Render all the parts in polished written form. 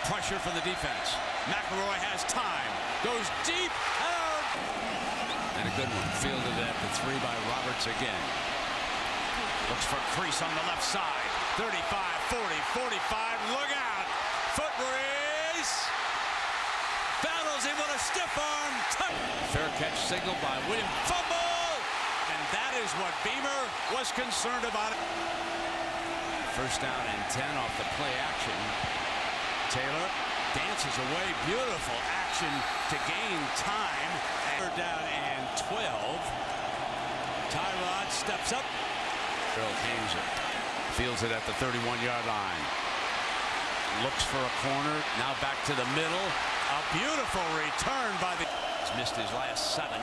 Pressure from the defense. McElroy has time. Goes deep. Out. And a good one. Fielded at the 3 by Roberts again. Looks for crease on the left side. 35, 40, 45. Look out. Foot race. Battles him with a stiff arm. Fair catch signal by Williams. Fumble. And that is what Beamer was concerned about. First down and 10 off the play action. Taylor dances away. Beautiful action to gain time. Third down and 12. Tyrod steps up. Earl Haynes fields it at the 31-yard line. Looks for a corner. Now back to the middle. A beautiful return by the... He's missed his last 7.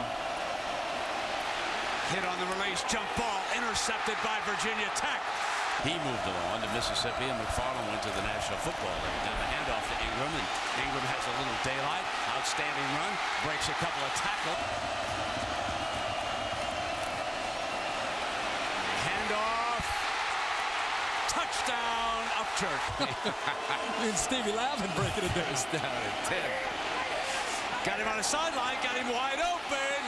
Hit on the release. Jump ball. Intercepted by Virginia Tech. He moved along to Mississippi, and McFarland went to the National Football League. Now the handoff to Ingram, and Ingram has a little daylight. Outstanding run. Breaks a couple of tackles. Handoff. Touchdown, Upchurch. And Stevie Lavin breaking it down. It's down at 10. Got him on the sideline. Got him wide open.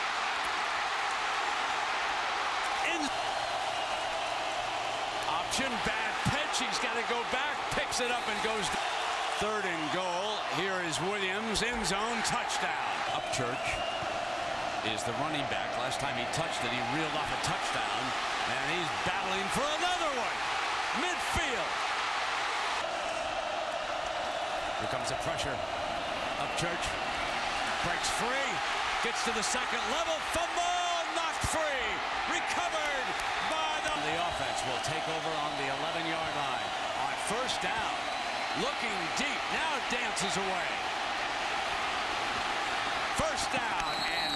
Option, bad pitch. He's got to go back. Picks it up and goes. Third and goal. Here is Williams. End zone. Touchdown. Upchurch is the running back. Last time he touched it, he reeled off a touchdown. And he's battling for another one. Midfield. Here comes the pressure. Upchurch breaks free. Gets to the second level. Fumble. Knocked free. Recovered by the offense will take over on the 11-yard line. On first down. Looking deep. Now dances away. First down. And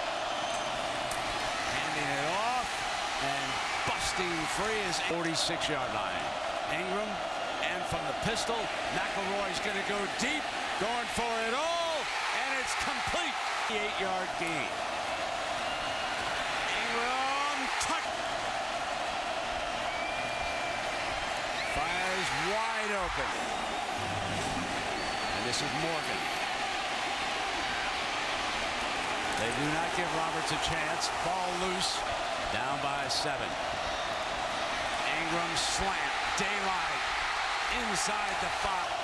handing it off. And busting free is 46-yard line. Ingram. And from the pistol, McElroy's going to go deep. Going for it all. And it's complete. 8-yard gain. Ingram. Touch. Fires wide open. And this is Morgan. They do not give Roberts a chance. Ball loose. Down by 7. Ingram slant. Daylight. Inside the 5.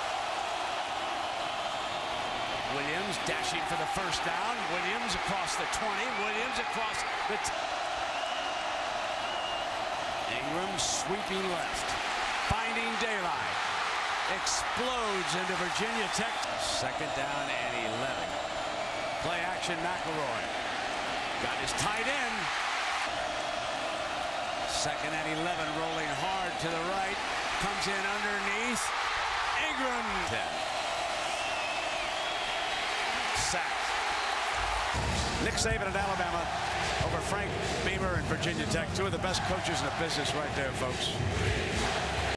Williams dashing for the first down. Williams across the 20. Williams across the... Ingram sweeping left. Finding daylight. Explodes into Virginia Tech. Second down and 11. Play action McElroy. Got his tight end. Second and 11 rolling hard to the right. Comes in underneath. Ingram. 10. Sack. Nick Saban at Alabama over Frank Beamer and Virginia Tech. Two of the best coaches in the business right there, folks.